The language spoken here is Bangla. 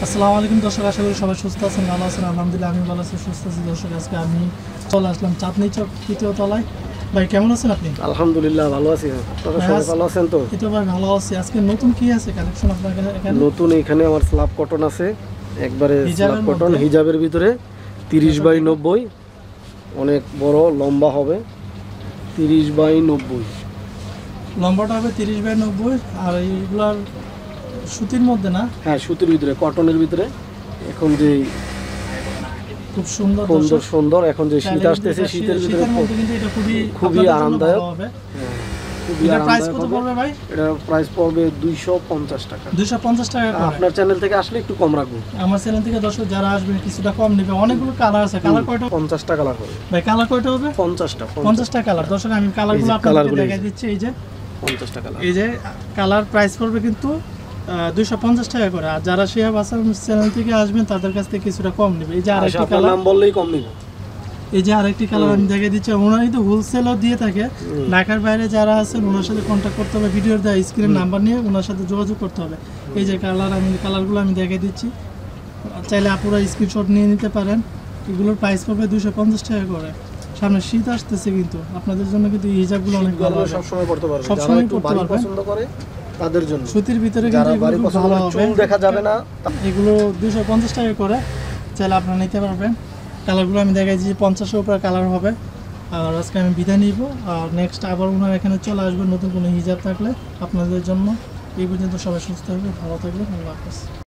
আসসালামু আলাইকুম দর্শক, আশা করি সবাই সুস্থ আছেন, ভালো আছেন। আলহামদুলিল্লাহ আমি ভালো আছি, সুস্থ আছি। দর্শক আজকে আমি চলে আসলাম চাঁদনী চক 3য় তলায়। ভাই কেমন আছেন আপনি? আলহামদুলিল্লাহ ভালো আছি। আপনারা সবাই ভালো আছেন তো? এই তো ভাই ভালো আছি। আজকে নতুন কি আছে কালেকশন আপনার এখানে? নতুন এখানে আমার স্ল্যাব কটন আছে, একবারে হিজাবের স্ল্যাব কটন মধ্যে? হিজাবের ভিতরে 30/90, অনেক বড় লম্বা হবে 30/90। লম্বাটা হবে 30/90 আর এইগুলার সুতির মধ্যে না? হ্যাঁ সুতির ভিতরে, কটনের ভিতরে। এখন যে খুব সুন্দর সুন্দর সুন্দর এখন যে শীত আসতেছে, শীতের ভিতরে মধ্যে কিন্তু এটা খুবই আরামদায়ক। খুবই এটা প্রাইস আরামদায়ক কত হবে। পড়বে ভাই? এটা প্রাইস পড়বে 250 টাকা। 250 টাকা করে। আপনার চ্যানেল থেকে আসলে একটু কম রাখবো। আমার চ্যানেল থেকে দর্শক যারা আসবেন কিছুটা কম নেবে। অনেকগুলো কালার আছে। কালার কয়টা? 50 টাকা কালার হবে ভাই কালার কয়টা হবে? 50 টা কালার। দর্শক আমি কালারগুলো আপনাদের দেখাই দিচ্ছি। এই যে 50 টাকা কালার। এই যে কালার প্রাইস পড়বে কিন্তু 250 টাকা করে। আর যারা শিহাব হাসান চ্যানেল থেকে আসবেন তাদের কাছ থেকে কিছুটা কম নেবে। এই যে আরেকটি কালার, নাম বললেই কম নিব। এই যে আরেকটি কালার আমি দেখাই দিচ্ছি। ওনারা কিন্তু হোলসেলও দিয়ে থাকে। ঢাকার বাইরে যারা আছেন ওনার সাথে কন্ট্যাক্ট করতে হবে, ভিডিওর দেওয়া স্ক্রিনের নাম্বার নিয়ে ওনার সাথে যোগাযোগ করতে হবে। এই যে কালারগুলো আমি দেখাই দিচ্ছি, চাইলে আপুরা স্ক্রিনশট নিয়ে নিতে পারেন। এগুলোর প্রাইস পড়বে 250 টাকা করে। সামনে শীত আসতেছে, কিন্তু আপনাদের জন্য কিন্তু এই হিজাবগুলো অনেক ভালো হবে। সবসময় পড়তে পারবে, সবসময় পড়তে পারবে, পছন্দ করে তাদের জন্য। সুতির ভিতরে কিন্তু এগুলো খুব ভালো হবে, চুল দেখা যাবে না। এগুলো 250 টাকা করে, চাইলে আপনারা নিতে পারবেন। কালারগুলো আমি দেখাইছি 50-এর উপরে কালার হবে। আর আজকে আমি বিদায় নিব। আর নেক্সট আবার ওনার এখানে চলে আসবেন নতুন কোনো হিজাব থাকলে আপনাদের জন্য। এই পর্যন্ত সবাই সুস্থ থাকবে, ভালো থাকবেন। আল্লাহ হাফেজ।